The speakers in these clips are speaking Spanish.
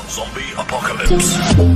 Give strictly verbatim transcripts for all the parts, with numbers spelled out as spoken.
Zombie Apocalypse.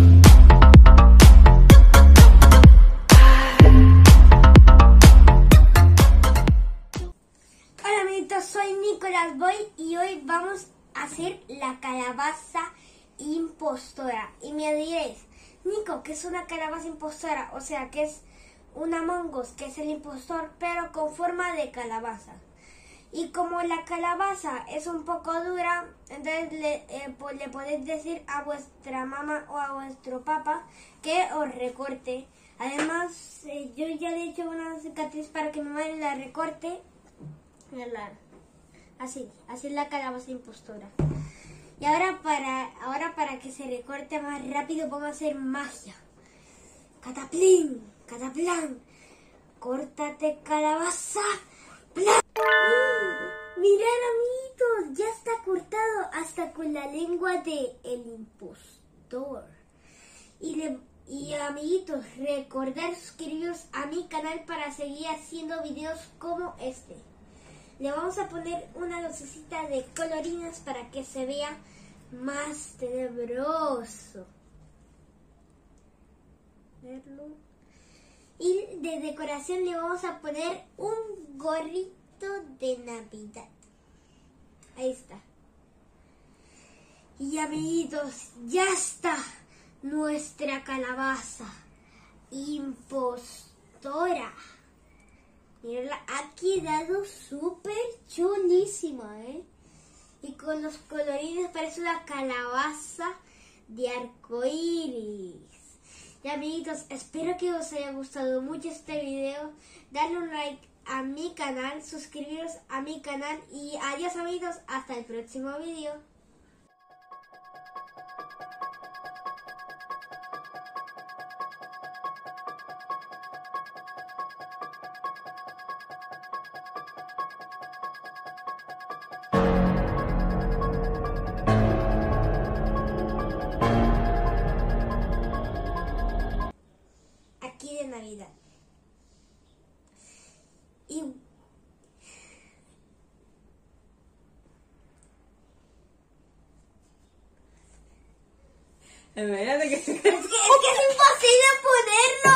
Hola amiguitos, soy Nicolás Boy y hoy vamos a hacer la calabaza impostora. Y me diréis, Nico, ¿qué es una calabaza impostora? O sea, que es un Among Us, que es el impostor, pero con forma de calabaza. Y como la calabaza es un poco dura, entonces le, eh, pues le podéis decir a vuestra mamá o a vuestro papá que os recorte. Además, eh, yo ya le he hecho una cicatriz para que mi madre la recorte. La, así, así es la calabaza impostora. Y ahora para, ahora para que se recorte más rápido vamos a hacer magia. Cataplín, cataplán, córtate calabaza, plan. Mirad amiguitos, ya está cortado hasta con la lengua de el impostor. Y, le, y amiguitos, recordad suscribiros a mi canal para seguir haciendo videos como este. Le vamos a poner una lucecita de colorines para que se vea más tenebroso. Verlo. Y de decoración le vamos a poner un gorrito de Navidad. Ahí está. Y amiguitos, ya está nuestra calabaza impostora. Mirenla, ha quedado súper chulísima, ¿eh? Y con los colorines parece una calabaza de arcoíris. Y amiguitos, espero que os haya gustado mucho este video. Darle un like a mi canal, suscribiros a mi canal y adiós amigos, hasta el próximo video. Aquí de Navidad. Y Espérate que... es que es, que es imposible ponerlo.